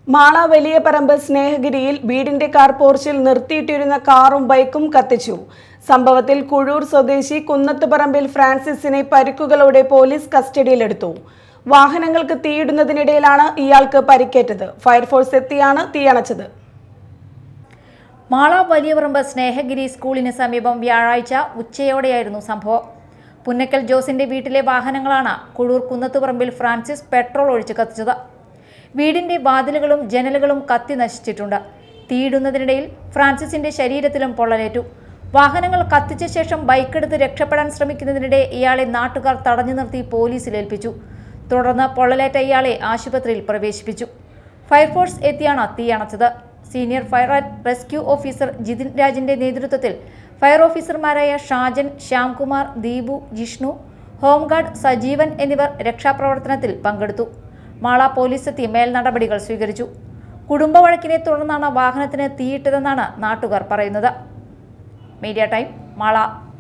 മാള വലിയപറമ്പ് സ്നേഹഗിരിയിൽ വീടിന്റെ കാർ പോർച്ചിൽ നിർത്തിയിട്ടിരുന്ന കാറും ബൈക്കും കത്തിച്ചു. സംഭവത്തിൽ കുഴൂർ സ്വദേശി കുന്നത്തുപറമ്പിൽ ഫ്രാൻസിസിനെ പരിക്കുകളോടെ പോലീസ് കസ്റ്റഡിയിലെടുത്തു. വാഹനങ്ങൾക്ക് തീയിടുന്നതിനിടയിലാണ് ഇയാൾക്ക് പരിക്കേറ്റത്. ഫയർഫോഴ്സ് എത്തിയാണ് തീയണച്ചത്. മാള വലിയപറമ്പ് സ്നേഹഗിരി സ്കൂളിന് സമീപം വ്യാഴാഴ്ച ഉച്ചയോടെയായിരുന്നു സംഭവം. പുന്നക്കൽ ജോസിന്റെ വീട്ടിലെ വാഹനങ്ങളാണ് കുഴൂർ കുന്നത്തുപറമ്പിൽ ഫ്രാൻസിസ് പെട്രോൾ ഒഴിച്ച് കത്തിച്ചത്. വീടിന്റെ വാതിലുകളും ജനലുകളും കത്തി നശിച്ചിട്ടുണ്ട്. തീയിടുന്നതിനിടയിൽ ഫ്രാൻസിസിന്റെ ശരീരത്തിലും പൊള്ളലേറ്റു. വാഹനങ്ങൾ കത്തിച്ച ശേഷം ബൈക്കെടുത്ത് രക്ഷപ്പെടാൻ ശ്രമിക്കുന്നതിനിടെ ഇയാളെ നാട്ടുകാർ തടഞ്ഞു നിർത്തി പോലീസിൽ ഏൽപ്പിച്ചു. തുടർന്ന് പൊള്ളലേറ്റ ഇയാളെ ആശുപത്രിയിൽ പ്രവേശിപ്പിച്ചു. ഫയർഫോഴ്സ് എത്തിയാണ് തീയണച്ചത്. Senior fire and rescue officer Jithin രാജിന്റെ നേതൃത്വത്തിൽ ഫയർ ഓഫീസർമാരായ ഷാജൻ, ശ്യാംകുമാർ, ദീപു, ജിഷ്ണു, ഹോംഗാർഡ് സജീവൻ എന്നിവർ രക്ഷാപ്രവർത്തനത്തിൽ പങ്കെടുത്തു. മാള പോലീസ് എത്തി മേൽ നടപടികൾ സ്വീകരിച്ചു. കുടുംബ വഴക്കിനെ തുടർന്നാണ് വാഹനത്തിന് തീയിട്ടതെന്നാണ് നാട്ടുകാർ പറയുന്നത്. Media time, Mala.